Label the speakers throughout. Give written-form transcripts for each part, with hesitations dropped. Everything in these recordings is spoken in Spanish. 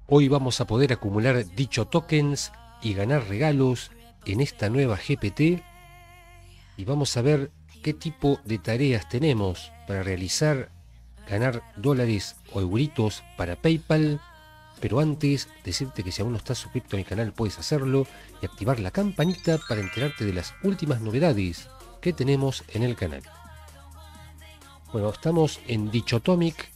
Speaker 1: Hoy vamos a poder acumular dicho tokens y ganar regalos en esta nueva GPT y vamos a ver qué tipo de tareas tenemos para realizar, ganar dólares o euritos para PayPal. Pero antes, decirte que si aún no estás suscrito a mi canal puedes hacerlo y activar la campanita para enterarte de las últimas novedades que tenemos en el canal. Bueno, estamos en Dichotomic,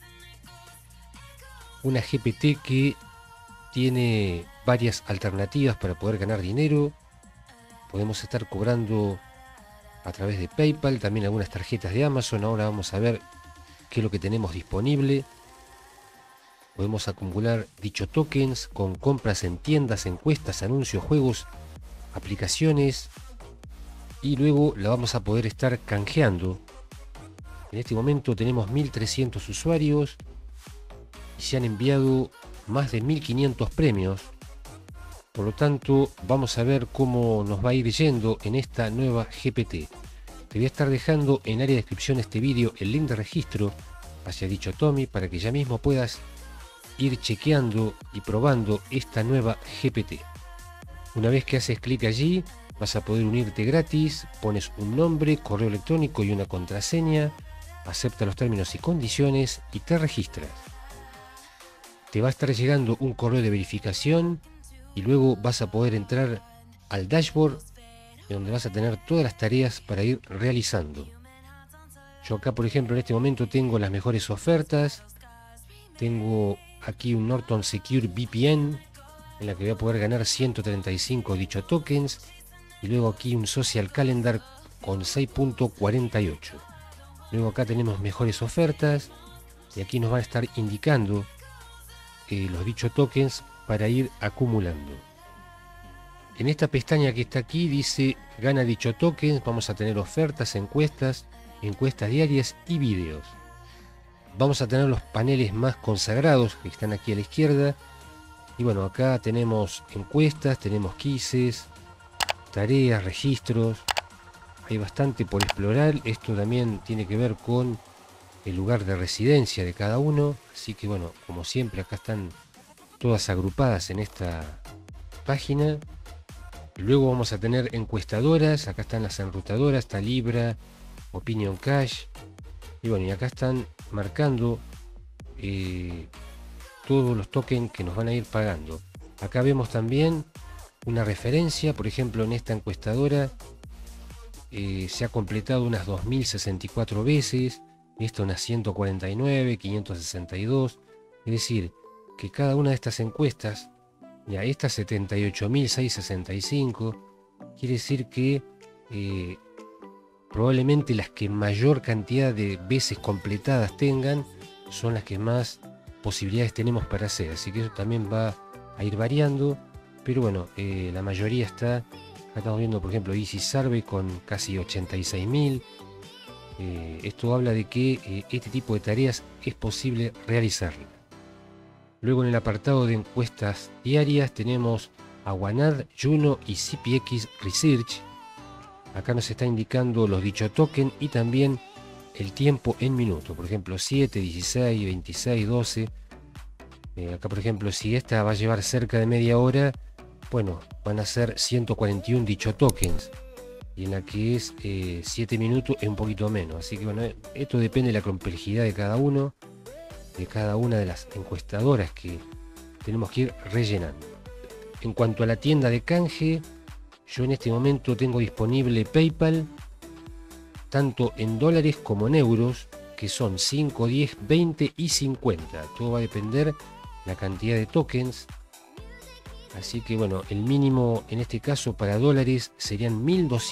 Speaker 1: una GPT que tiene varias alternativas para poder ganar dinero. Podemos estar cobrando a través de PayPal, también algunas tarjetas de Amazon. Ahora vamos a ver qué es lo que tenemos disponible. Podemos acumular dicho tokens con compras en tiendas, encuestas, anuncios, juegos, aplicaciones. Y luego la vamos a poder estar canjeando. En este momento tenemos 1300 usuarios y se han enviado más de 1500 premios. Por lo tanto, vamos a ver cómo nos va a ir yendo en esta nueva GPT. Te voy a estar dejando en área de descripción de este vídeo el link de registro hacia Dichotomic para que ya mismo puedas ir chequeando y probando esta nueva GPT. Una vez que haces clic allí, vas a poder unirte gratis, pones un nombre, correo electrónico y una contraseña, acepta los términos y condiciones y te registras. Te va a estar llegando un correo de verificación y luego vas a poder entrar al dashboard donde vas a tener todas las tareas para ir realizando. Yo acá, por ejemplo, en este momento tengo las mejores ofertas. Tengo aquí un Norton Secure VPN en la que voy a poder ganar 135 dicho tokens. Y luego aquí un Social Calendar con 6.48. Luego acá tenemos mejores ofertas. Y aquí nos van a estar indicando los dicho tokens para ir acumulando. En esta pestaña que está aquí dice gana dicho tokens. Vamos a tener ofertas, encuestas diarias y vídeos. Vamos a tener los paneles más consagrados que están aquí a la izquierda. Y bueno, acá tenemos encuestas, tenemos quizzes, tareas, registros. Hay bastante por explorar. Esto también tiene que ver con el lugar de residencia de cada uno. Así que bueno, como siempre acá están todas agrupadas en esta página. Luego vamos a tener encuestadoras. Acá están las enrutadoras, está Libra, Opinion Cash. Y bueno, y acá están marcando todos los tokens que nos van a ir pagando. Acá vemos también una referencia. Por ejemplo, en esta encuestadora se ha completado unas 2064 veces. Esto unas 149, 562. Es decir, que cada una de estas encuestas, ya esta 78.665, quiere decir que probablemente las que mayor cantidad de veces completadas tengan son las que más posibilidades tenemos para hacer. Así que eso también va a ir variando. Pero bueno, la mayoría está. Acá estamos viendo, por ejemplo, Easy Survey con casi 86.000. Esto habla de que este tipo de tareas es posible realizarlas. Luego en el apartado de encuestas diarias tenemos Aguanad, Juno y CPX Research. Acá nos está indicando los dicho token y también el tiempo en minutos. Por ejemplo, 7, 16, 26, 12. Acá, por ejemplo, si esta va a llevar cerca de media hora, bueno, van a ser 141 dicho tokens. Y en la que es 7 minutos es un poquito menos. Así que bueno, esto depende de la complejidad de cada uno, de cada una de las encuestadoras que tenemos que ir rellenando. En cuanto a la tienda de canje, yo en este momento tengo disponible PayPal, tanto en dólares como en euros, que son 5, 10, 20 y 50. Todo va a depender la cantidad de tokens. Así que bueno, el mínimo en este caso para dólares serían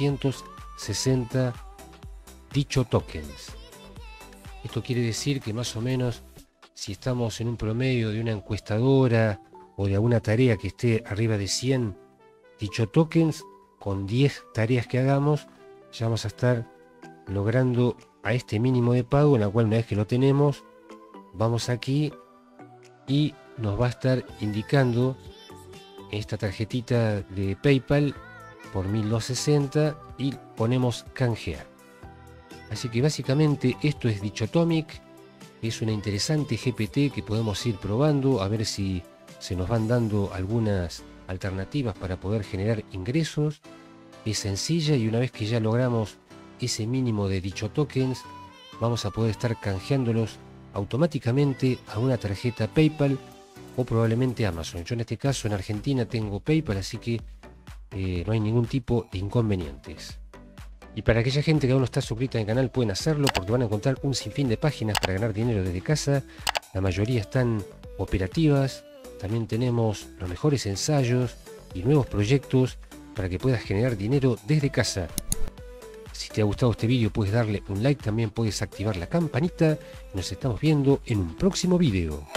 Speaker 1: 1260 dicho tokens. Esto quiere decir que más o menos, si estamos en un promedio de una encuestadora o de alguna tarea que esté arriba de 100 dicho tokens, con 10 tareas que hagamos, ya vamos a estar logrando a este mínimo de pago, en la cual una vez que lo tenemos, vamos aquí y nos va a estar indicando esta tarjetita de PayPal por 1260 y ponemos canjear. Así que básicamente esto es Dichotomic. Es una interesante GPT que podemos ir probando a ver si se nos van dando algunas alternativas para poder generar ingresos. Es sencilla y una vez que ya logramos ese mínimo de dicho tokens, vamos a poder estar canjeándolos automáticamente a una tarjeta PayPal o probablemente Amazon. Yo en este caso en Argentina tengo PayPal, así que no hay ningún tipo de inconvenientes. Y para aquella gente que aún no está suscrita al canal pueden hacerlo porque van a encontrar un sinfín de páginas para ganar dinero desde casa. La mayoría están operativas. También tenemos los mejores ensayos y nuevos proyectos para que puedas generar dinero desde casa. Si te ha gustado este vídeo puedes darle un like, también puedes activar la campanita. Nos estamos viendo en un próximo vídeo.